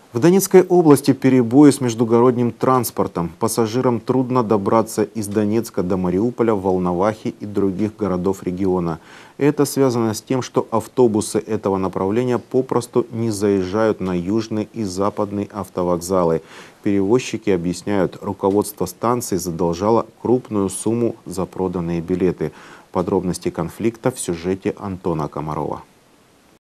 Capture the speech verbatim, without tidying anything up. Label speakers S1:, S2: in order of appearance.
S1: В Донецкой области перебои с междугородним транспортом. Пассажирам трудно добраться из Донецка до Мариуполя, Волновахи и других городов региона. Это связано с тем, что автобусы этого направления попросту не заезжают на южный и западный автовокзалы. Перевозчики объясняют, руководство станции задолжало крупную сумму за проданные билеты. Подробности конфликта в сюжете Антона Комарова.